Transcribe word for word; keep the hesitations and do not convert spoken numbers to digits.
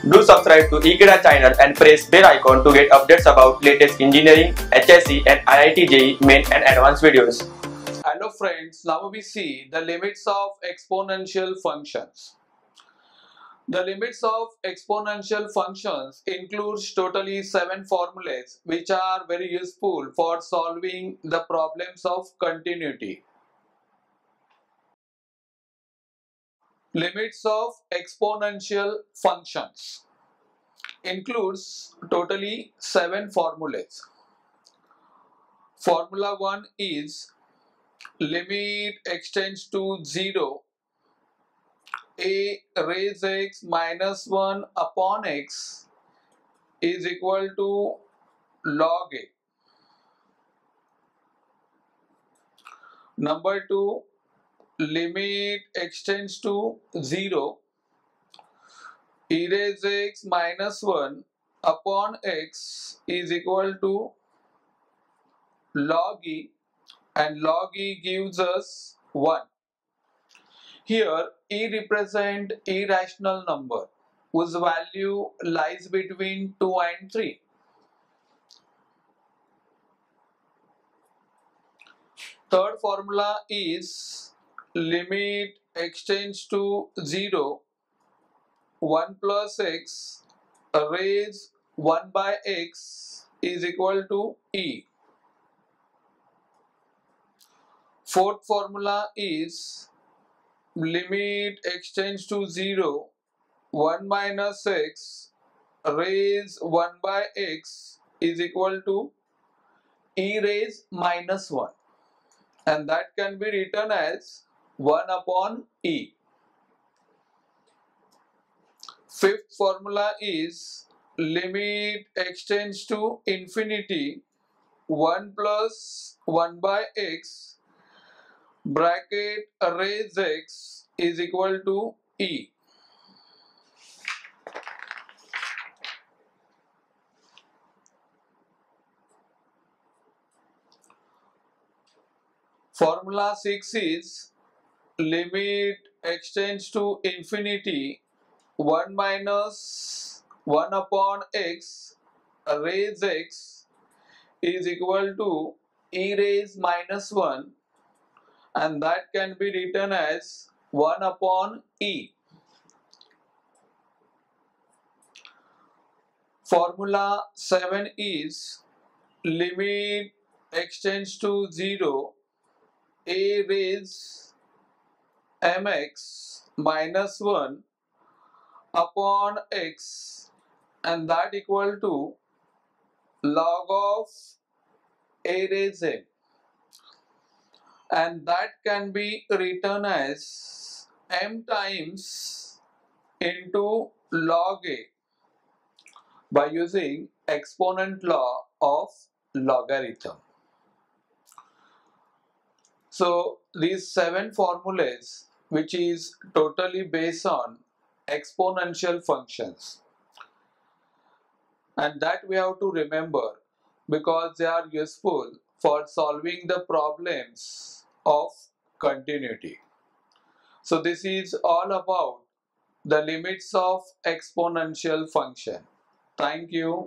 Do subscribe to Ekeeda channel and press bell icon to get updates about latest engineering, H S C and I I T J E E main and advanced videos. Hello friends, now we see the limits of exponential functions. The limits of exponential functions includes totally seven formulas which are very useful for solving the problems of continuity. Limits of exponential functions includes totally seven formulas. Formula one is limit extends to zero, a raised x minus one upon x is equal to log a. Number two, limit extends to zero, e raised x minus one upon x is equal to log e, and log e gives us one. Here e represent irrational number whose value lies between two and three. Third formula is limit extends to zero, one plus x raised one by x is equal to e. Fourth formula is limit extends to zero, one minus x raised one by x is equal to e raised minus one, and that can be written as one upon e. Fifth formula is limit extends to infinity, one plus one by x bracket raised x is equal to e. Formula six is limit extends to infinity, one minus one upon x raised x is equal to e raised minus one, and that can be written as one upon e. Formula seven is limit extends to zero, a raised mx minus one upon x, and that equal to log of a raised m, and that can be written as m times into log a by using exponent law of logarithm. So these seven formulas which is totally based on exponential functions, and that we have to remember because they are useful for solving the problems of continuity. So this is all about the limits of exponential function. Thank you.